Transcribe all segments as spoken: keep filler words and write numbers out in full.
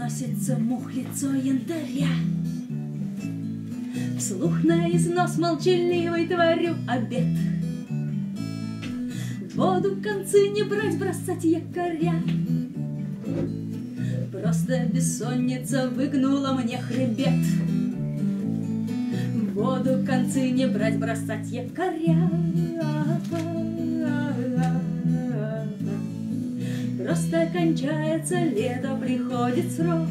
носится мух лицо янтаря. Вслух на износ молчаливый творю обед. В воду концы не брать, бросать якоря. Просто бессонница выгнула мне хребет. В воду концы не брать, бросать якоря. Просто кончается лето, приходит срок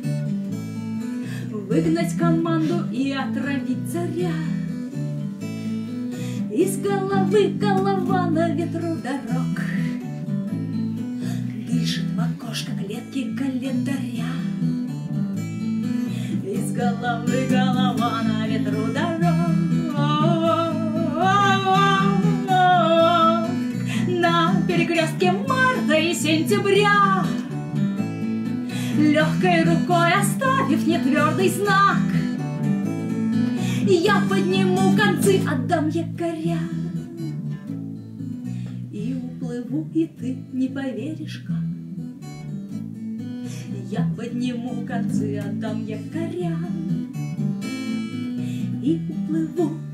выгнать команду и отравить царя. Из головы голова на ветру дорог, дышит в окошко клетки календаря. Из головы голова на ветру дорог, на перекрестке марта и сентября. Легкой рукой оставив нетвердый знак, я подниму концы, отдам якоря. И уплыву, и ты не поверишь как. Я подниму концы, отдам якоря. И уплыву,